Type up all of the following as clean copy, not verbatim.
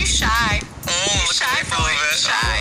you shy? Oh, Shy boy, shy.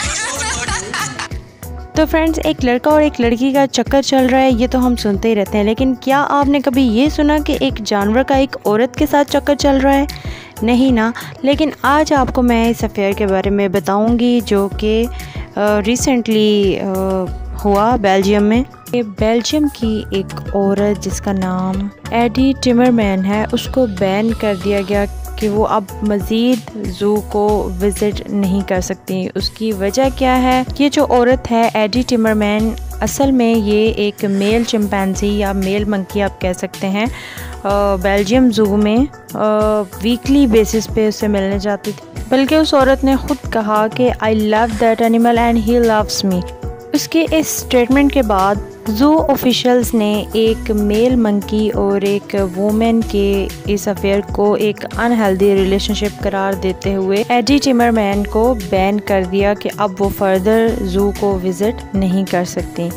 तो friends, एक लड़का और एक लड़की का चक्कर चल रहा है, ये तो हम सुनते ही रहते हैं, लेकिन क्या आपने कभी ये सुना कि एक जानवर का एक औरत के साथ चक्कर चल रहा है? नहीं ना। लेकिन आज आपको मैं इस अफेयर के बारे में बताऊंगी जो कि रिसेंटली हुआ बेल्जियम में। बेल्जियम की एक औरत जिसका नाम एडी टिमरमैन है, उसको बैन कर दिया गया कि वो अब मज़ीद ज़ू को विज़िट नहीं कर सकती। उसकी वजह क्या है? ये जो औरत है एडी टिमरमैन, असल में ये एक मेल चिंपैंजी या मेल मंकी आप कह सकते हैं, बेल्जियम ज़ू में वीकली बेसिस पे उससे मिलने जाती थी। बल्कि उस औरत ने ख़ुद कहा कि I love that animal and he loves me. उसके इस स्टेटमेंट के बाद ज़ू ऑफिशियल्स ने एक मेल मंकी और एक वुमेन के इस अफेयर को एक अनहेल्दी रिलेशनशिप करार देते हुए एडी टिमरमैन को बैन कर दिया कि अब वो फर्दर ज़ू को विज़िट नहीं कर सकती।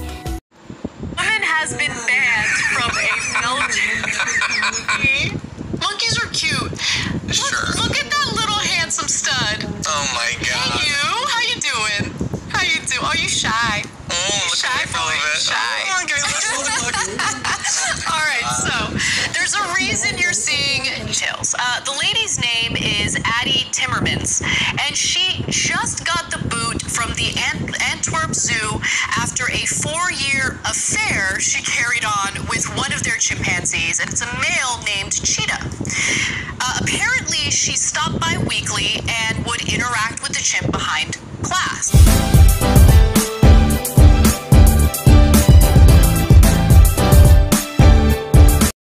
Monkeys are cute. Sure. Look at that little handsome stud. Oh my god. Hey you, how you doing? How you do? Are you shy? Oh, look Shy at me boy, a bit. shy. Oh, give me look. All right, so there's a reason you're seeing chills. The lady's name is Adie Timmermans, and she just got the boot from the Antwerp Zoo after a 4-year affair she carried on with one of their chimpanzees, and it's a male named Chita. Apparently, she stopped by weekly